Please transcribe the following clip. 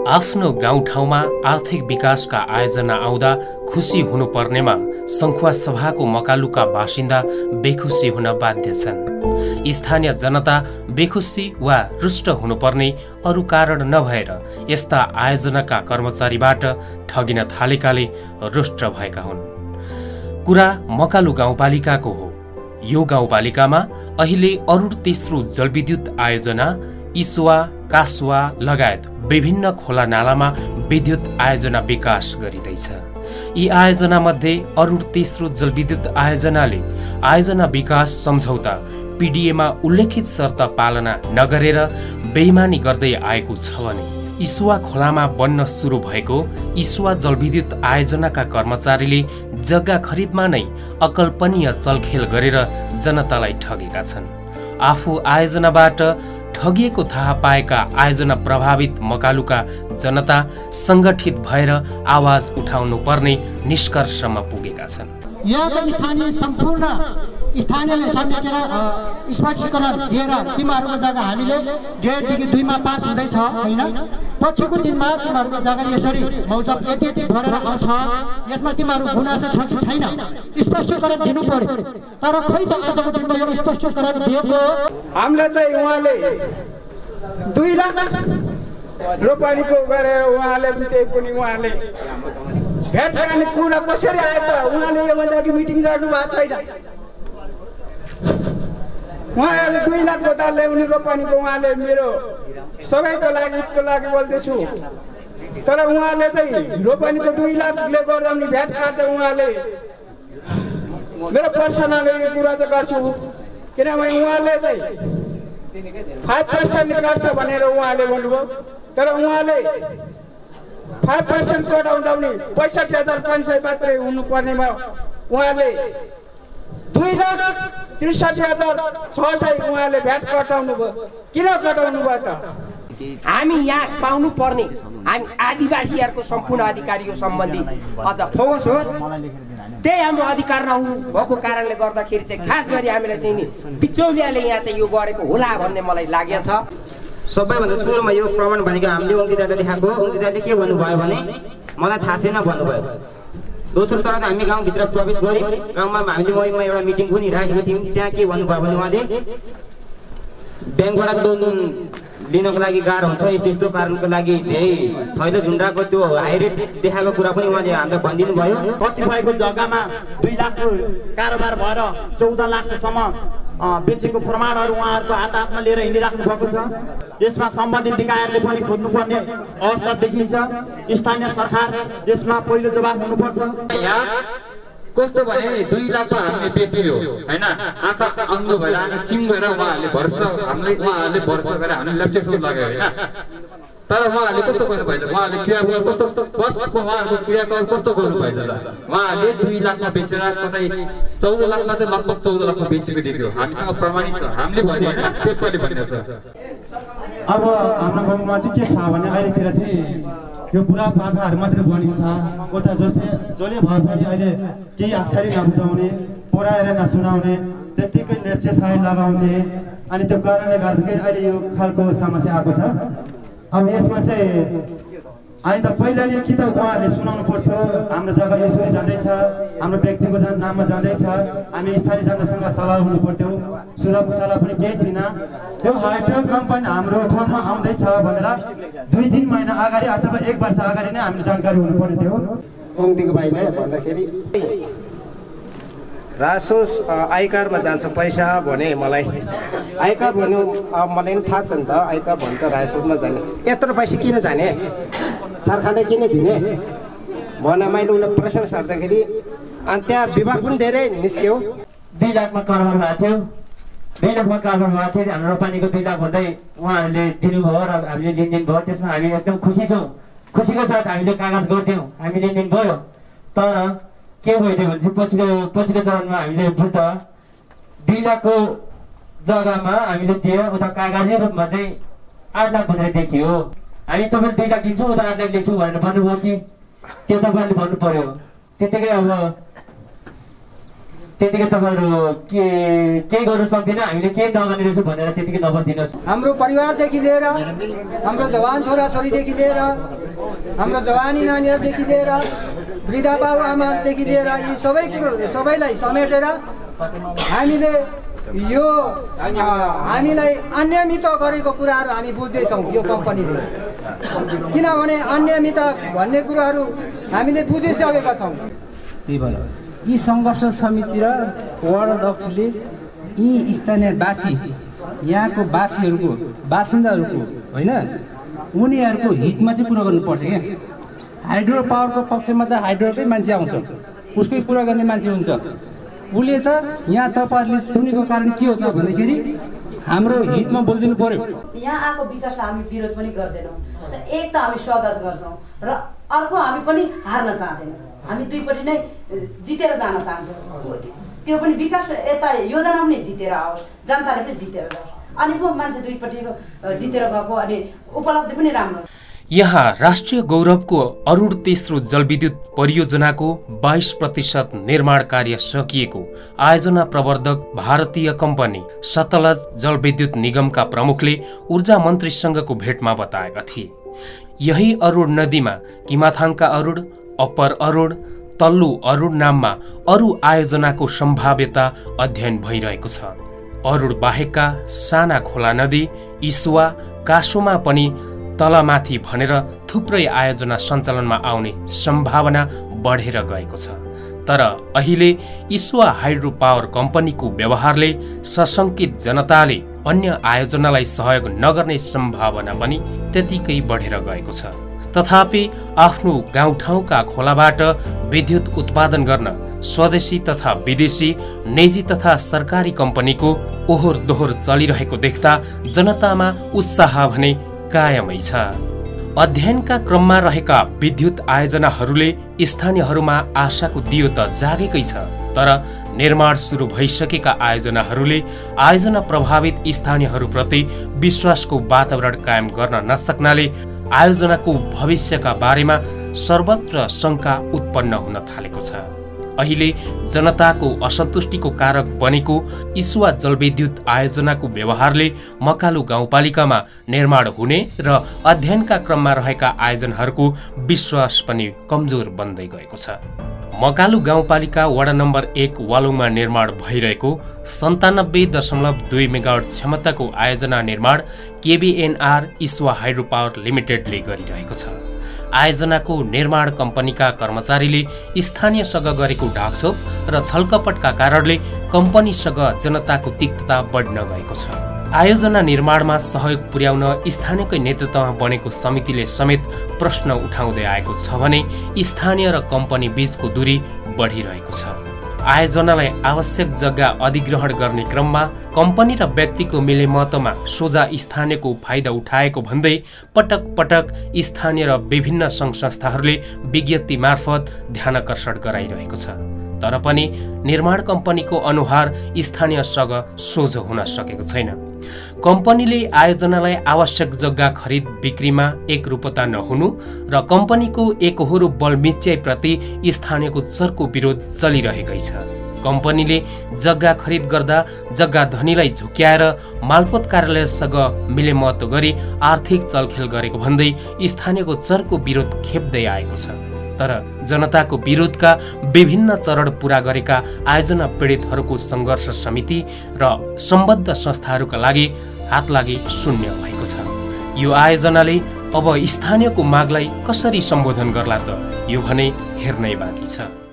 आफ्नो गाउँठाउँमा आर्थिक विकासका आयोजना आउँदा खुसी हुनुपर्नेमा सङ्खुवा सभाको मकालुका बासिन्दा बेखुसी हुन बाध्य छन्। स्थानीय जनता बेखुसी वा रुष्ट हुनुपर्ने अरू कारण नभएर यस्ता आयोजनाका कर्मचारीबाट ठगिन थालेकाले रुष्ट भएका हुन्। कुरा मकालु गाउँपालिकाको हो। यो गाउँपालिकामा अहिले अरूढ तेस्रो जलविद्युत आयोजना इस्वा कासुवा लगायत विभिन्न खोला नालामा विद्युत आयोजना विकास गरिँदैछ। यी आयोजना मध्ये अरूढ तेस्रो जलविद्युत आयोजनाले आयोजना विकास सम्झौता पीडीएमा उल्लेखित शर्त पालना नगरेर बेइमानी गर्दै आएको छ भने इस्वा खोलामा बन्न सुरु भएको इस्वा जलविद्युत आयोजनाका कर्मचारीले जग्गा खरिदमा नै अकल्पनीय चलखेल गरेर जनतालाई ठगेका छन्। आफू आयोजनाबाट ठगिएको थाहा पाएका आयोजना प्रभावित मकालुका जनता संगठित भएर आवाज उठाउनु पर्ने निष्कर्षमा पुगेका छन्। यहाँका स्थानीय सम्पूर्ण स्थानीयले समेटेर स्पष्टीकरण दिएर तिमीहरूको जग्गा हामीले 1.5 देखि 2 मा पास हुँदैछ हैन। पछिको दिनमा तिमीहरूको जग्गा यसरी मौजब यति भरेर आउँछ, यसमा तिमीहरू गुनासो छ कि छैन स्पष्टीकरण दिनु पर्यो। तर खै त आजको दिनमा यो स्पष्टीकरण दिएको हामीले चाहिँ उहाँले 2 लाख रोपानीको गरेर उहाँले त्यही पनि उहाँले भेट गर्ने कुरा कसरी आयो त उहाँले योभन्दा अघि मिटिङ गर्नु भएको छैन। उहाँले 2 लाख गोटा ल्याउने रोपानीको उहाँले मेरो सबैको लागि बोल्दैछु। तर उहाँले चाहिँ रोपानीको 2 लाखले गर्दा पनि भेट काट्दै उहाँले मेरो पर्सनल यो कुरा चाहिँ गर्छु, किनभने उहाँले चाहिँ 5% काट्छ भनेर उहाँले भन्नुभयो। तर उहाँले 5% कटाउँदा पनि 65,500 मात्रै हुनुपर्नेमा उहाँले 2,63,600 उहाँले भ्याट कटाउनु भयो। किन कटाउनु भयो त? हामी यहाँ पाउनु पर्ने हामी आदिवासीहरूको सम्पूर्ण अधिकारीको सम्बन्धी अझ फोकस होस्, त्यही हाम्रो अधिकार नभएको कारणले गर्दाखेरि चाहिँ खास गरी हामीले चाहिँ नि बिचौलियाले यहाँ चाहिँ यो गरेको होला भन्ने मलाई लागेको छ। सबैभन्दा सुरुमा यो प्रमाण भनेको हामीले अङ्किताले देखाएको, अङ्किताले के भन्नुभयो भने मलाई थाहा छैन भन्नुभयो। दोस्रो चरण हामी गाउँभित्र प्रवेश गऱ्यौँ। गाउँमा हामीले ममा एउटा मिटिङ पनि राखेको थियौँ। त्यहाँ के भन्नुभयो भने उहाँले ब्याङ्कबाट लोन लिनको लागि गाह्रो हुन्छ, यस्तो यस्तो कारणको लागि धेरै थैलो झुन्डाको त्यो हाई रेट देखाएको कुरा पनि उहाँले हामीलाई भनिदिनु भयो। कतिपयको जग्गामा 2 लाखको कारोबार भएर 14 लाखसम्म बेचेको प्रमाणहरू उहाँहरूको हातमा लिएर हिँडिराख्नु भएको छ। यसमा सम्बन्धित निकायहरूले पनि खोज्नुपर्ने अवस्था देखिन्छ। स्थानीय सरकार यसमा पहिलो जवाब हुनुपर्छ। कस्तो भने 2 लाखमा हामीले बेचियो हैन, आँखा अङ्गो भएर आँखा चिम भएर उहाँहरूले उहाँहरूले वर्ष गरेर हामीले लक्ष्यसम्म लाग्यो हैन। तर उहाँहरूले कस्तो गर्नुभएछ, उहाँहरूले क्रियाकलाप उहाँहरूको क्रियाकलाप कस्तो गर्नुभएछ त? उहाँहरूले 2 लाखमा बेचेर कतै 14 लाखमा चाहिँ लगभग 14 लाखमा बेचेको देख्यो। हामीसँग प्रमाणित छ, हामीले भने हैन, पेपरले भनेको छ। अब हाम्रो गाउँमा चाहिँ के छ भने अहिलेतिर चाहिँ यो बुढापाकाहरू मात्रै बनिन्छ। उता जसले भयो भने अहिले केही अक्षरै नबुझाउने, पढाएर नसुनाउने, त्यत्तिकै लेप्चे साई लगाउने, अनि त्यो कारणले गर्दाखेरि अहिले यो खालको समस्या आएको छ। अब यसमा चाहिँ अहिले त पहिलाले कि त उहाँहरूले सुनाउनु पर्थ्यो हाम्रो जग्गा यसरी जाँदैछ, हाम्रो व्यक्तिको नाममा जाँदैछ, हामी स्थानीय जनतासँग सल्लाह हुनु पर्थ्यो। सल्लाह पनि केही थिएन। यो हाइड्रो कम्पनी हाम्रो ठाउँमा आउँदैछ भनेर 2-3 महिना अगाडि अथवा 1 वर्ष अगाडि नै हामीले जानकारी हुनु पर्ने थियो। ओङदिको भाइले भन्दाखेरि रासोस आयकरमा जान्छ पैसा भने मलाई आयकर भन्नु मलाई पनि थाहा छ नि त। आयकर भन्छ रासोसमा जाने, यत्रो पैसा किन जाने, सरकारले किन दिने भने मैले उसले प्रश्न सर्दाखेरि अनि त्यहाँ विभाग पनि धेरै निस्क्यो। 2 लाखमा कारोबार भएको थियो। 2 लाखमा कारोबार भएको थियो। हाम्रो रोपानीको 2 लाख भन्दै उहाँहरूले दिनुभयो र हामीले लेनदेन भयो। त्यसमा हामी एकदम खुसी छौँ। खुसीको साथ हामीले कागज गर्थ्यौँ, हामी लेनदेन भयो। तर के भइदियो भने चाहिँ पछिल्लो चरणमा हामीले बुझ्दा 2 लाखको जग्गामा हामीले दियो, उता कागजी रूपमा चाहिँ 8 लाख भनेर देखियो। हामी तपाईँले 2 लाख दिन्छौँ, उता 8 लाख दिन्छौँ भनेर भन्नुभयो कि त्यो तपाईँले भन्नु पर्यो। त्यतिकै अब त्यतिकै तपाईँहरू केही गर्नु सक्दैन, हामीले केही नगर्ने रहेछौँ भनेर त्यतिकै नबसिदिनुहोस्। हाम्रो परिवारदेखि लिएर हाम्रो जवान छोराछोरीदेखि लिएर हाम्रो जवानी नानीहरूदेखि लिएर वृद्ध बाबुआमादेखि लिएर यी सबैलाई समेटेर हामीले यो हामीलाई अनियमित गरेको कुराहरू हामी बुझ्दैछौँ यो कम्पनीले। किनभने अनियमित भन्ने कुराहरू हामीले बुझिसकेका छौँ। त्यही भएर यी सङ्घर्ष समिति र वार्ड अध्यक्षले यी स्थानीयवासी यहाँको वासीहरूको बासिन्दाहरूको होइन उनीहरूको हितमा चाहिँ पुरा गर्नुपर्छ क्या। हाइड्रो पावरको पक्षमा त हाइड्रोकै मान्छे आउँछ, उसकै पुरा गर्ने मान्छे हुन्छ। उसले त यहाँ तपाईँहरूले सुनेको कारण के हो त भन्दाखेरि हाम्रो हितमा बोलिदिनु पर्यो। यहाँ आएको विकासलाई हामी विरोध पनि गर्दैनौँ। एक त हामी स्वागत गर्छौँ र अर्को हामी पनि हार्न चाहँदैनौँ। हामी दुईपट्टि नै जितेर जान चाहन्छौँ। त्यो पनि विकास यता योजना पनि जितेर आओस्, जनताले पनि जितेर जाओस्। अनि पो मान्छे दुईपट्टिको जितेर गएको अनि उपलब्धि पनि राम्रो। यहाँ राष्ट्रिय गौरवको अरूढ तेस्रो जलविद्युत परियोजनाको 22% निर्माण कार्य सकिएको आयोजना प्रवर्धक भारतीय कम्पनी सतलज जलविद्युत निगमका प्रमुखले ऊर्जा मन्त्रीसँगको भेटमा बताएका थिए। यही अरूढ नदीमा किमाथाङका अरूढ, अप्पर अरूढ, तल्लो अरूढ नाममा अरू आयोजनाको सम्भाव्यता अध्ययन भइरहेको छ। अरूढ बाहेकका साना खोला नदी, इस्वा, कासोमा पनि तलमाथि भनेर थुप्रै आयोजना सञ्चालनमा आउने सम्भावना बढेर गएको छ। तर अहिले इस्वा हाइड्रो पावर कम्पनीको व्यवहारले सशङ्कित जनताले अन्य आयोजनालाई सहयोग नगर्ने सम्भावना पनि त्यतिकै बढेर गएको छ। तथापि आफ्नो गाउँठाउँका खोलाबाट विद्युत उत्पादन गर्न स्वदेशी तथा विदेशी निजी तथा सरकारी कम्पनीको ओहोर दोहोर चलिरहेको देख्दा जनतामा उत्साह भने कायमै छ। अध्ययनका क्रममा रहेका विद्युत आयोजनाहरूले स्थानीयहरूमा आशाको दियो त जागेकै छ। तर निर्माण सुरु भइसकेका आयोजनाहरूले आयोजना प्रभावित स्थानीयहरूप्रति विश्वासको वातावरण कायम गर्न नसक्नाले आयोजनाको भविष्यका बारेमा सर्वत्र शङ्का उत्पन्न हुन थालेको छ। अहिले जनताको असन्तुष्टिको कारक बनेको इस्वा जलविद्युत आयोजनाको व्यवहारले मकालु गाउँपालिकामा निर्माण हुने र अध्ययनका क्रममा रहेका आयोजनाहरूको विश्वास पनि कमजोर बन्दै गएको छ। मकालु गाउँपालिका वडा नम्बर 1 वालुङमा निर्माण भइरहेको 97.2 मेगावाट क्षमताको आयोजना निर्माण केबीएनआर इस्वा हाइड्रो पावर लिमिटेडले गरिरहेको छ। आयोजनाको निर्माण कम्पनीका कर्मचारीले स्थानीयसँग गरेको ढाकछोप र छलकपटका कारणले कम्पनीसँग जनताको तिक्तता बढ्न गएको छ। आयोजना निर्माणमा सहयोग पुर्याउन स्थानीयकै नेतृत्वमा बनेको समितिले समेत प्रश्न उठाउँदै आएको छ भने स्थानीय र कम्पनी बीचको दूरी बढिरहेको छ। आयोजनालाई आवश्यक जग्गा अधिग्रहण गर्ने क्रममा कम्पनी र व्यक्तिको मिलेमतमा सोझा स्थानीयको फाइदा उठाएको भन्दै पटक पटक स्थानीय र विभिन्न सङ्घ संस्थाहरूले विज्ञप्ति मार्फत ध्यानकर्षण गराइरहेको छ। तर पनि निर्माण कम्पनीको अनुहार स्थानीयसँग सोझो हुन सकेको छैन। कम्पनीले आयोजनालाई आवश्यक जग्गा खरिद बिक्रीमा एकरूपता नहुनु र कम्पनीको एकहोरो बलमिच्याइप्रति स्थानीयको चर्को विरोध चलिरहेकै छ। कम्पनीले जग्गा खरिद गर्दा जग्गा धनीलाई झुक्याएर मालपोत कार्यालयसँग मिलेमत गरी आर्थिक चलखेल गरेको भन्दै स्थानीयको चर्को विरोध खेप्दै आएको छ। तर जनताको विरोधका विभिन्न चरण पूरा गरेका आयोजना पीडितहरूको सङ्घर्ष समिति र सम्बद्ध संस्थाहरूका लागि हातलागी शून्य भएको छ। यो आयोजनाले अब स्थानीयको मागलाई कसरी सम्बोधन गर्ला त यो भने हेर्नै बाँकी छ।